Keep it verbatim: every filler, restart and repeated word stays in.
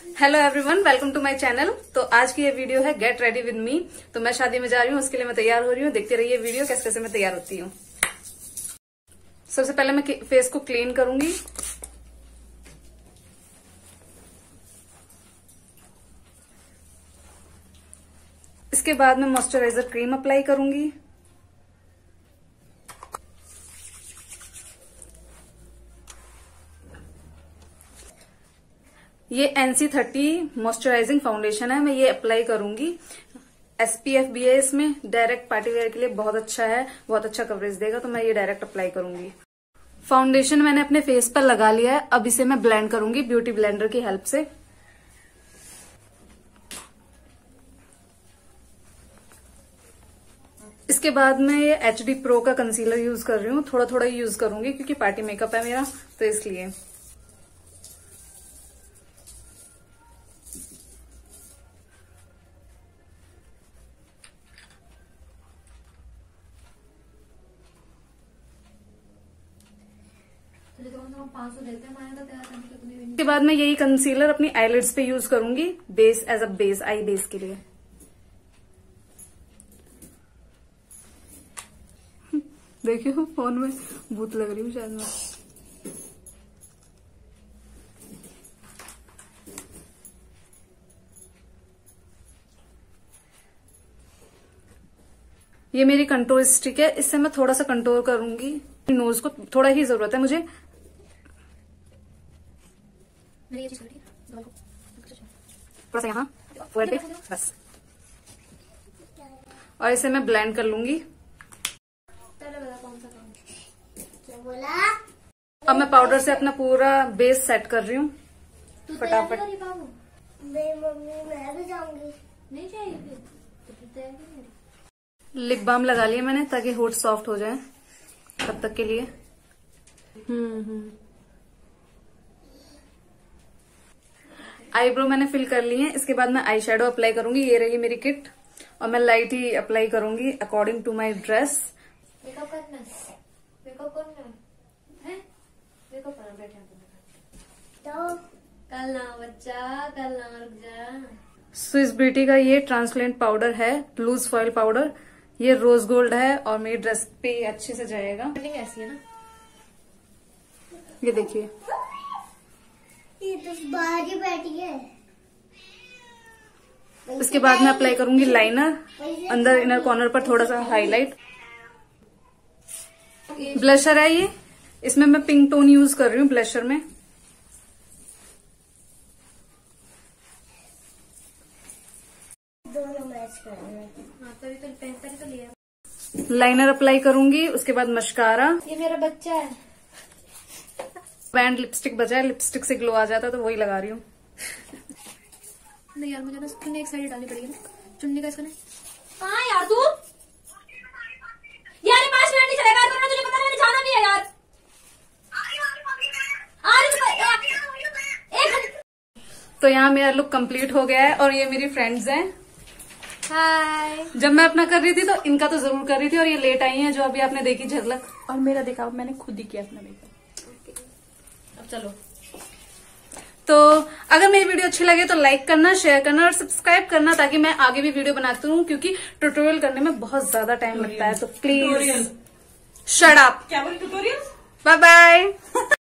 Hello everyone, welcome to my channel. तो आज की ये वीडियो है गेट रेडी विद मी। तो मैं शादी में जा रही हूँ, उसके लिए मैं तैयार हो रही हूँ। देखते रहिए वीडियो कैसे कैसे मैं तैयार होती हूँ। सबसे पहले मैं फेस को क्लीन करूंगी। इसके बाद मैं मॉइस्चराइजर क्रीम अप्लाई करूंगी। ये N C thirty moisturising foundation है, मैं ये अप्लाई करूंगी। एस पी एफ भी है इसमें, डायरेक्ट पार्टी वेयर के लिए बहुत अच्छा है, बहुत अच्छा कवरेज देगा, तो मैं ये डायरेक्ट अप्लाई करूंगी। फाउंडेशन मैंने अपने फेस पर लगा लिया है, अब इसे मैं ब्लेंड करूंगी ब्यूटी ब्लेंडर की हेल्प से। इसके बाद मैं ये एच डी प्रो का कंसीलर यूज कर रही हूँ। थोड़ा थोड़ा यूज करूंगी क्योंकि पार्टी मेकअप है मेरा, तो इसलिए। इसके बाद मैं यही कंसीलर अपनी आईलिड्स पे यूज करूंगी, base as a base, eye base के लिए। देखियो फोन में भूत लग रही हूँ शायद मैं। ये मेरी कंटूर स्टिक है, इससे मैं थोड़ा सा कंटूर करूंगी। नोज को थोड़ा ही जरूरत है मुझे। थोड़ा सा यहाँ फोrehead पे बस, और इसे मैं ब्लेंड कर लूंगी। अब मैं पाउडर से अपना पूरा बेस सेट कर रही हूँ फटाफट। लिप बाम लगा लिया मैंने ताकि होठ सॉफ्ट हो जाए तब तक के लिए। हम्म हम्म आईब्रो मैंने फिल कर ली है। इसके बाद मैं आई शेडो अप्लाई करूंगी। ये रही मेरी किट, और मैं लाइट ही अप्लाई करूंगी according to my dress. Makeup करना मेकअप करना है, मेकअप करना बैठे तो कल ना बच्चा, कल ना रुक जा। स्विस ब्यूटी का ये ट्रांसपेरेंट पाउडर है, लूज फॉइल पाउडर। ये रोज गोल्ड है और मेरी ड्रेस पे अच्छे से जाएगा। ऐसी है ना, ये देखिए, ये तो बाहर ही बैठी है। इसके बाद मैं अप्लाई करूंगी लाइनर, अंदर इनर कॉर्नर पर थोड़ा सा हाईलाइट। ब्लशर है ये, इसमें मैं पिंक टोन यूज कर रही हूँ ब्लशर में। दोनों मैच कर रहे हैं। हाँ, तभी तो पहनता तो लिया। लाइनर अप्लाई करूंगी, उसके बाद मस्कारा। ये मेरा बच्चा है। बैंड लिपस्टिक बचा है, लिपस्टिक से ग्लो आ जाता है तो वही लगा रही हूँ। नहीं यार, मुझे ना चुन्नी एक साइड डालनी पड़ेगी ना, चुन्नी का इसका नहीं। कहाँ यार तू? यार पांच मिनट नहीं चलेगा तो तुझे पता नहीं, जाना भी है यार। तो यहाँ मेरा लुक कंप्लीट हो गया है, और ये मेरी फ्रेंड्स हैं। हाय। जब मैं अपना कर रही थी तो इनका तो जरूर कर रही थी, और ये लेट आई हैं जो अभी आपने देखी झलक। और मेरा देखा, मैंने खुद ही किया अपना मेकअप। अब चलो। तो अगर मेरी वीडियो अच्छी लगे तो लाइक करना, शेयर करना और सब्सक्राइब करना, ताकि मैं आगे भी वीडियो बनाती हूँ, क्योंकि ट्यूटोरियल करने में बहुत ज्यादा टाइम लगता है। तो प्लीज शट अप। क्या बोली ट्यूटोरियल? Bye bye.